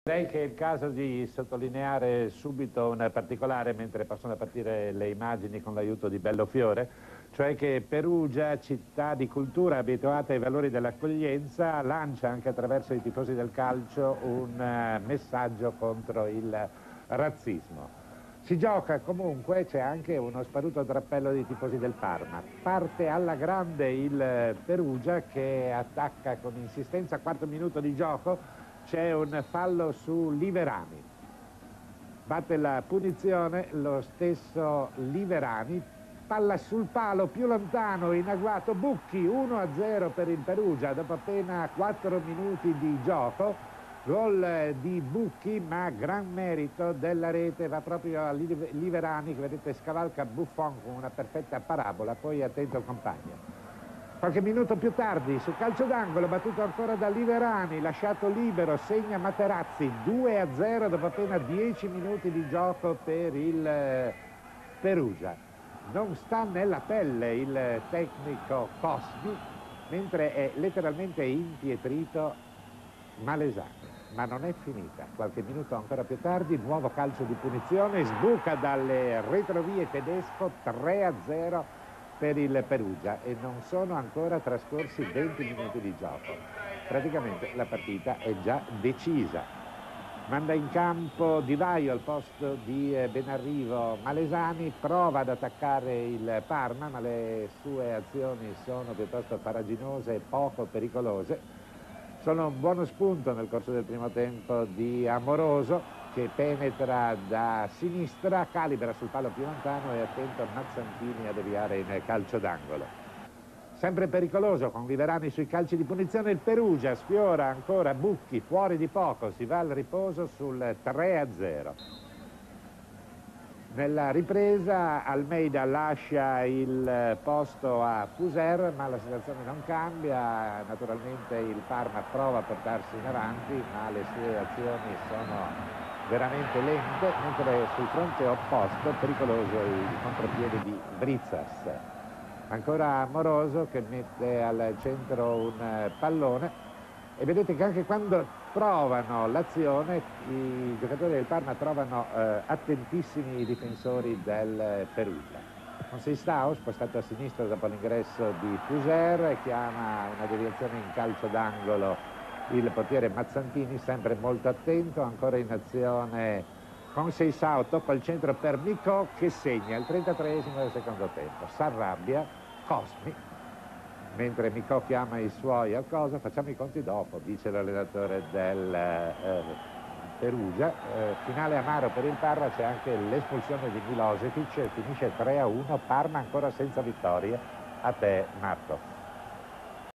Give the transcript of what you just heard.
Direi che è il caso di sottolineare subito un particolare mentre possono partire le immagini con l'aiuto di Bellofiore, cioè che Perugia, città di cultura abituata ai valori dell'accoglienza, lancia anche attraverso i tifosi del calcio un messaggio contro il razzismo. Si gioca comunque, c'è anche uno sparuto drappello dei tifosi del Parma. Parte alla grande il Perugia che attacca con insistenza, quarto minuto di gioco. C'è un fallo su Liverani, batte la punizione lo stesso Liverani, palla sul palo più lontano in agguato Bucchi, 1-0 per il Perugia dopo appena 4 minuti di gioco. Gol di Bucchi, ma gran merito della rete va proprio a Liverani, che vedete scavalca Buffon con una perfetta parabola, poi attento al compagno. Qualche minuto più tardi, su calcio d'angolo, battuto ancora da Liverani, lasciato libero, segna Materazzi, 2-0 dopo appena 10 minuti di gioco per il Perugia. Non sta nella pelle il tecnico Cosmi, mentre è letteralmente impietrito Malesani. Ma non è finita. Qualche minuto ancora più tardi, nuovo calcio di punizione, sbuca dalle retrovie tedesco, 3-0 per il Perugia e non sono ancora trascorsi 20 minuti di gioco. Praticamente la partita è già decisa. Manda in campo Di Vaio al posto di Benarrivo Malesani, prova ad attaccare il Parma, ma le sue azioni sono piuttosto faraginose e poco pericolose. Sono un buono spunto nel corso del primo tempo di Amoroso, che penetra da sinistra, calibra sul palo più lontano e attento a Mazzantini a deviare in calcio d'angolo. Sempre pericoloso con Liverani sui calci di punizione il Perugia, sfiora ancora Bucchi, fuori di poco, si va al riposo sul 3-0. Nella ripresa Almeida lascia il posto a Fuser, ma la situazione non cambia, naturalmente il Parma prova a portarsi in avanti, ma le sue azioni sono veramente lente, mentre sul fronte opposto pericoloso il contropiede di Brizzas. Ancora Amoroso che mette al centro un pallone e vedete che anche quando provano l'azione i giocatori del Parma trovano attentissimi i difensori del Perugia. Conceição, spostato a sinistra dopo l'ingresso di Fuser, chiama una deviazione in calcio d'angolo il portiere Mazzantini, sempre molto attento, ancora in azione Conceição, tocca il centro per Micò che segna il 33esimo del secondo tempo. S'arrabbia Cosmi, mentre Micò chiama i suoi al coso. Facciamo i conti dopo, dice l'allenatore del Perugia. Finale amaro per il Parma, c'è anche l'espulsione di Milosevic, finisce 3-1, Parma ancora senza vittoria. A te Marco.